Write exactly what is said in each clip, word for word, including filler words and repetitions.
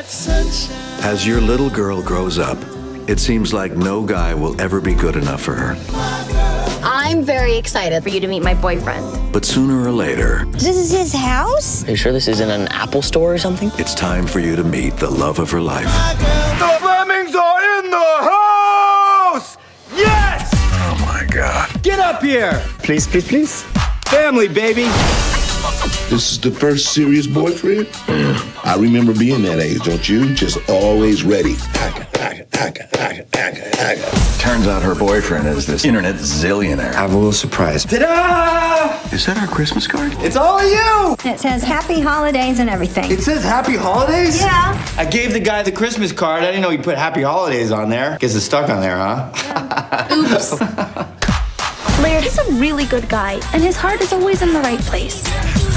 As your little girl grows up, it seems like no guy will ever be good enough for her. I'm very excited for you to meet my boyfriend. But sooner or later... This is his house? Are you sure this isn't an Apple store or something? It's time for you to meet the love of her life. The Flemings are in the house! Yes! Oh my God. Get up here! Please, please, please. Family, baby! This is the first serious boyfriend? I remember being that age, don't you? Just always ready. Turns out her boyfriend is this internet zillionaire. I have a little surprise. Ta-da! Is that our Christmas card? It's all of you! It says happy holidays and everything. It says happy holidays? Yeah. I gave the guy the Christmas card. I didn't know you put happy holidays on there. Guess it's stuck on there, huh? Yeah. Oops. Laird is a really good guy, and his heart is always in the right place.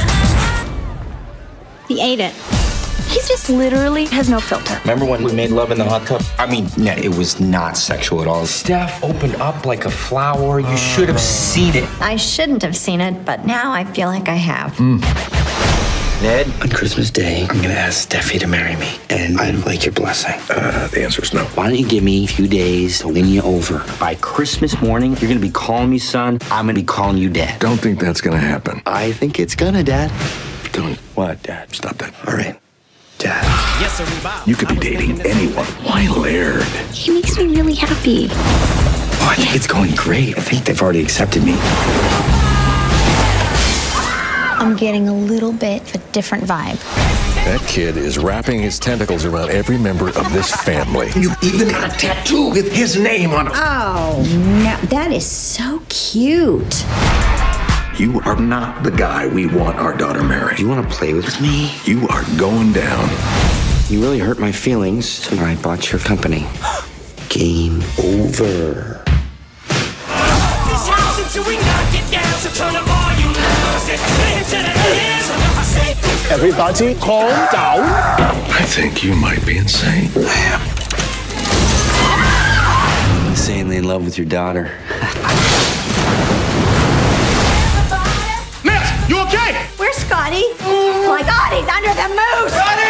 He ate it. He's just literally has no filter. Remember when we made love in the hot tub? I mean, no, it was not sexual at all. Steph opened up like a flower. You should have seen it. I shouldn't have seen it, but now I feel like I have. Mm. Ned, on Christmas Day, I'm gonna ask Steffi to marry me, and I'd like your blessing. Uh, the answer is no. Why don't you give me a few days to win you over? By Christmas morning, you're gonna be calling me son. I'm gonna be calling you dad. Don't think that's gonna happen. I think it's gonna, Dad. Don't. What, Dad? Stop that. All right, Dad. You could be dating anyone. Why Laird? He makes me really happy. Oh, I think it's going great. I think they've already accepted me. I'm getting a little bit of a different vibe. That kid is wrapping his tentacles around every member of this family. You even got a tattoo with his name on it. Oh, no, that is so cute. You are not the guy we want our daughter marrying. You wanna play with me? You are going down. You really hurt my feelings, so I bought your company. Game over. Everybody, calm down. I think you might be insane. Insanely in love with your daughter. Matt, you okay? Where's Scotty? Oh my God, he's under the moose! Scotty!